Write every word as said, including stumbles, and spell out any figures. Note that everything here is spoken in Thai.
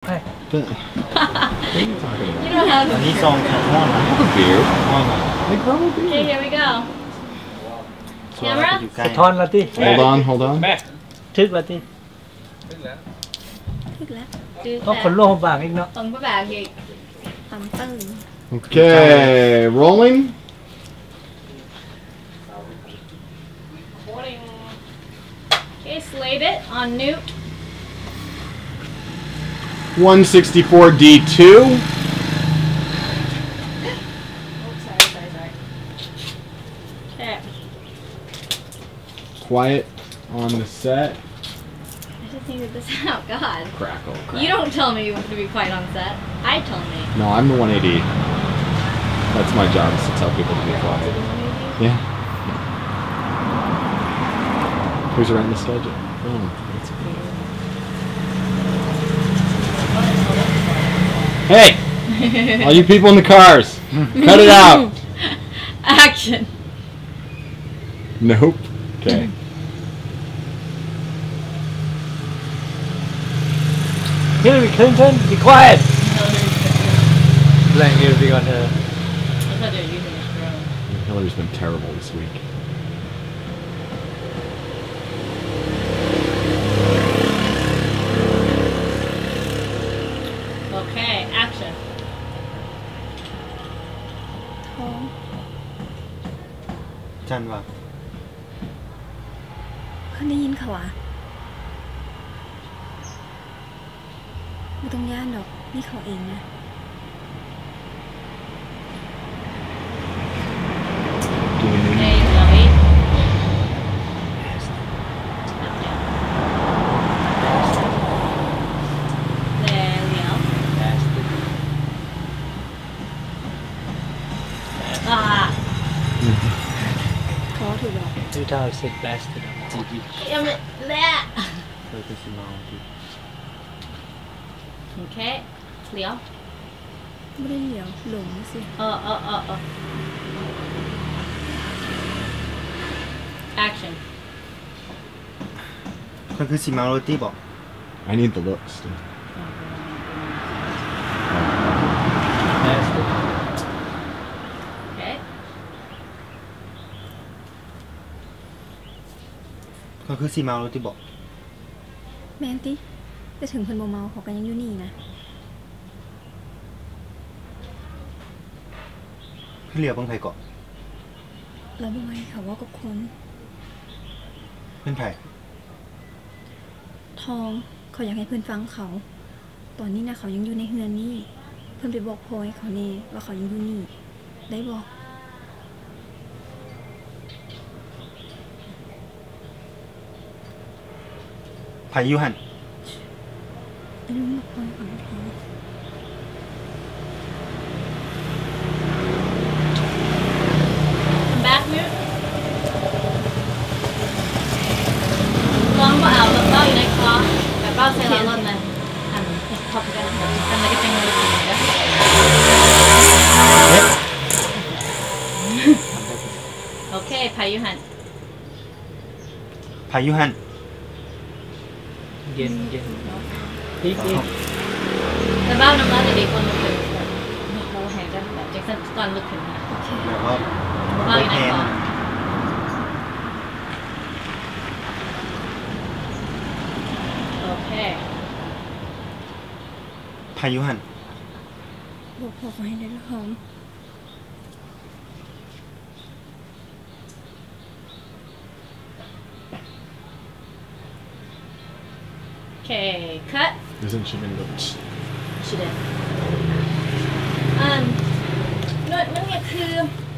ให้ What are you talking about? You know how to. อันนี้ซองแข็งม่อนนะ A beer. ม่อนนะ Like normal Okay, beer. here we go. ส่วนเราอยู่ใกล้สะท้อนละที่ Hold on, hold on. ทึกละที่ถึกแล้วต้องขนโลกบางอีกเนาะตรงพระบาทอีกตำตึ้ง Okay, rolling. Okay, slate it on Newt. one sixty-four D two. Oh, sorry, sorry, sorry. Okay. Quiet on the set. I just needed this out. God. Crackle, crackle. You don't tell me to be quiet on set. I tell me. No, I'm the one eighty. That's my job, is to tell people to be quiet. Yeah. Who's writing the schedule? Oh, that's okay. Hey! All you people in the cars, cut it out! Action. Nope. Okay. Hillary Clinton be quiet แรงฮิลลี่ก่อนเธอ That's how they're using his drone. Hillary's been terrible this week. Okay, action. ท้องจันว่าเขาได้ยินเขาอ่ะไม่ต้องย่านดอกนี่เขาเองนะ Okay, Chloe. There we go. Ah. เขาถือดอก two thousand six blasted Damn it. That. เคยไปซื้อมาที่ Okay. Leo. ไม่ได้เหลียวหลงสิ Uh, uh, uh, uh. Action. มันคือสีมาโรตี้บอก I need the looks. Dude. blasted Okay. มันคือสีมาโรตี้บอกแมนติจะถึงเพิ่นบ่เมาเขากันยังอยู่นี่นะพี่เหลียวบังไผ่เกาะเราบ่ไว้เขาว่ากับคนเป็นไผ่ทองเขาอยากให้เพื่อนฟังเขา ตอนนี้นะเขายังอยู่ในเฮือนนี่เพื่อนไปบอกพลอยเขาเน่ว่าเขายังอยู่นี่ ได้บอกไผ่ยูหันได้รู้มาพลอยเขาทอง Back mute. ลองว่าเอาแล้วก็อยู่ในคอแล้วก็ใช้ร้อนๆมันอันท็อปกันอันนั้นก็จะงงเลยนะ โอเคพายุหันไผ่ยูหันเย็นเย็นอีกอีกแต่บ้านน้ำร้อนเด็กคนลุกขึ้นเราแหงกันแบบแจ็คสันตอนลุกขึ้นนะแบบว่าบ้านอยู่ในคอโอเคไผ่ยูหันบอกพอเขาให้ได้ละหอมโอเค cut Isn't she gonna go? ชิดเดนอันนั่นนั่นเนี่ยคือ